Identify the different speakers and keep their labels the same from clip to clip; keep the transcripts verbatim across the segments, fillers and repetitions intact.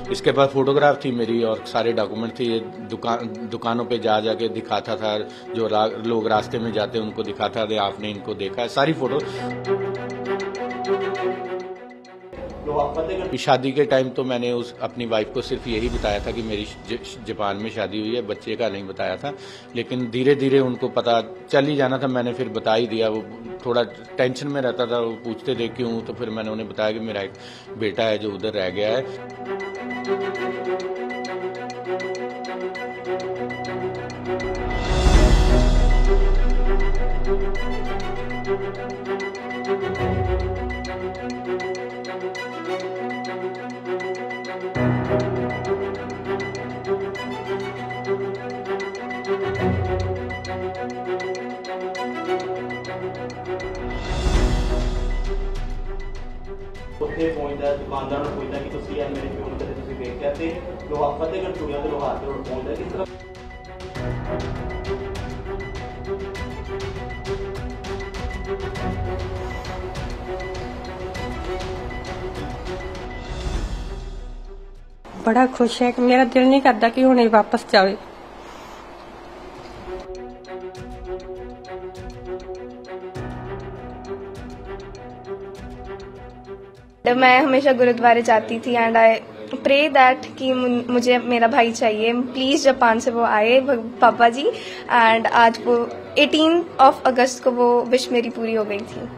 Speaker 1: इसके बाद फोटोग्राफ थी मेरी और सारे डॉक्यूमेंट थे। ये दुकान दुकानों पे जा जाके दिखाता था, जो रा, लोग रास्ते में जाते उनको दिखाता था, आपने इनको देखा है, सारी फोटो। शादी के टाइम तो मैंने उस अपनी वाइफ को सिर्फ यही बताया था कि मेरी जापान में शादी हुई है, बच्चे का नहीं बताया था। लेकिन धीरे धीरे उनको पता चल ही जाना था, मैंने फिर बता ही दिया। वो थोड़ा टेंशन में रहता था, वो पूछते थे क्यों, तो फिर मैंने उन्हें बताया कि मेरा एक बेटा है जो उधर रह गया है।
Speaker 2: ਉੱਥੇ ਪਹੁੰਚਦਾ, ਦੁਕਾਨਦਾਰ ਨੂੰ ਪੁੱਛਦਾ ਕਿ ਤੁਸੀਂ ਇਹ ਮੇਰੇ ਪਿਓ ਨੂੰ ਕਦੇ ਤੁਸੀਂ ਵੇਖਿਆ, ਤੇ ਲੋਹਾ ਫਤਿਹਗੜ੍ਹ ਚੂੜੀਆਂ ਦੇ ਲੋਹਾਰ ਤੇ ਰੋਡ ਪਹੁੰਚਦਾ। ਕਿਸ ਤਰ੍ਹਾਂ
Speaker 3: बड़ा खुश है कि मेरा दिल नहीं करता कि हुणे वापस जावे।
Speaker 4: मैं हमेशा गुरुद्वारे जाती थी एंड आई प्रे दैट कि मुझे मेरा भाई चाहिए, प्लीज़ जापान से वो आए पापा जी। एंड आज वो अठारह ऑफ अगस्त को वो विश मेरी पूरी हो गई थी।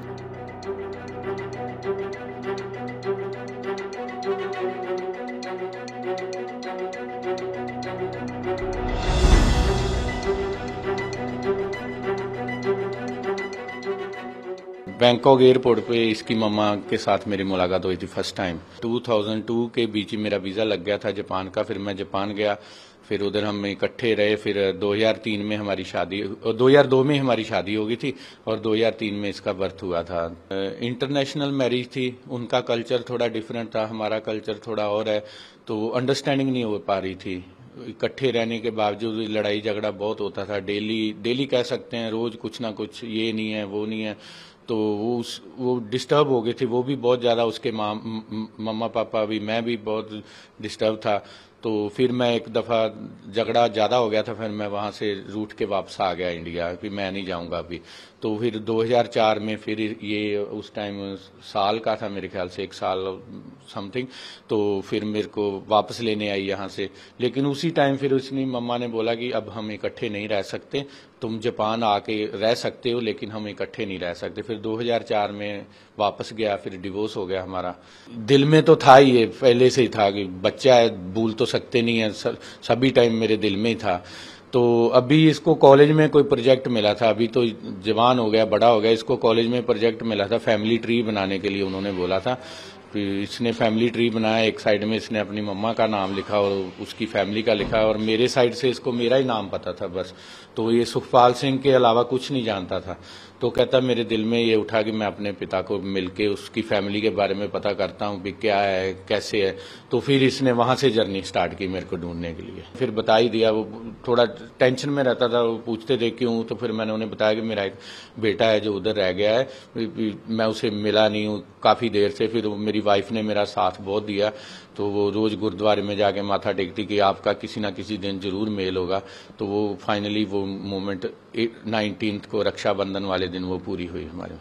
Speaker 1: बैंकॉक एयरपोर्ट पे इसकी मम्मा के साथ मेरी मुलाकात हुई थी फर्स्ट टाइम। दो हज़ार दो के बीच ही मेरा वीज़ा लग गया था जापान का। फिर मैं जापान गया, फिर उधर हम इकट्ठे रहे। फिर दो हज़ार तीन में हमारी शादी, दो हज़ार दो में हमारी शादी हो गई थी और दो हज़ार तीन में इसका बर्थ हुआ था। इंटरनेशनल मैरिज थी, उनका कल्चर थोड़ा डिफरेंट था, हमारा कल्चर थोड़ा और है, तो अंडरस्टैंडिंग नहीं हो पा रही थी। इकट्ठे रहने के बावजूद लड़ाई झगड़ा बहुत होता था, डेली डेली कह सकते हैं, रोज कुछ ना कुछ, ये नहीं है वो नहीं है। तो वो उस वो डिस्टर्ब हो गई थी, वो भी बहुत ज़्यादा, उसके माँ मम्मा पापा भी, मैं भी बहुत डिस्टर्ब था। तो फिर मैं एक दफ़ा झगड़ा ज़्यादा हो गया था, फिर मैं वहाँ से रूठ के वापस आ गया इंडिया, फिर मैं नहीं जाऊँगा अभी। तो फिर दो हज़ार चार में फिर ये उस टाइम साल का था मेरे ख्याल से, एक साल समथिंग। तो फिर मेरे को वापस लेने आई यहाँ से। लेकिन उसी टाइम फिर उसने मम्मा ने बोला कि अब हम इकट्ठे नहीं रह सकते, तुम जापान आके रह सकते हो लेकिन हम इकट्ठे नहीं रह सकते। फिर दो हज़ार चार में वापस गया, फिर डिवोर्स हो गया हमारा। दिल में तो था ही, ये पहले से ही था कि बच्चा है, भूल तो सकते नहीं है, सभी टाइम मेरे दिल में ही था। तो अभी इसको कॉलेज में कोई प्रोजेक्ट मिला था, अभी तो जवान हो गया, बड़ा हो गया, इसको कॉलेज में प्रोजेक्ट मिला था फैमिली ट्री बनाने के लिए, उन्होंने बोला था। फिर इसने फैमिली ट्री बनाया, एक साइड में इसने अपनी मम्मा का नाम लिखा और उसकी फैमिली का लिखा, और मेरे साइड से इसको मेरा ही नाम पता था बस। तो ये सुखपाल सिंह के अलावा कुछ नहीं जानता था। तो कहता मेरे दिल में ये उठा कि मैं अपने पिता को मिलके उसकी फैमिली के बारे में पता करता हूँ कि क्या है कैसे है। तो फिर इसने वहां से जर्नी स्टार्ट की मेरे को ढूंढने के लिए। फिर बता ही दिया, वो थोड़ा टेंशन में रहता था, वो पूछते थे क्यों, तो फिर मैंने उन्हें बताया कि मेरा एक बेटा है जो उधर रह गया है, मैं उसे मिला नहीं हूँ काफ़ी देर से। फिर मेरी वाइफ ने मेरा साथ बहुत दिया, तो वो रोज़ गुरुद्वारे में जाके माथा टेकती कि आपका किसी ना किसी दिन जरूर मेल होगा। तो वो फाइनली वो मोमेंट नाइनटीन्थ को रक्षाबंधन वाले दिन वो पूरी हुई हमारे।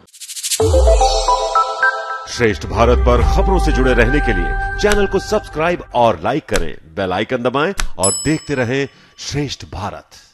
Speaker 5: श्रेष्ठ भारत पर खबरों से जुड़े रहने के लिए चैनल को सब्सक्राइब और लाइक करें, बेल आइकन दबाएं और देखते रहें श्रेष्ठ भारत।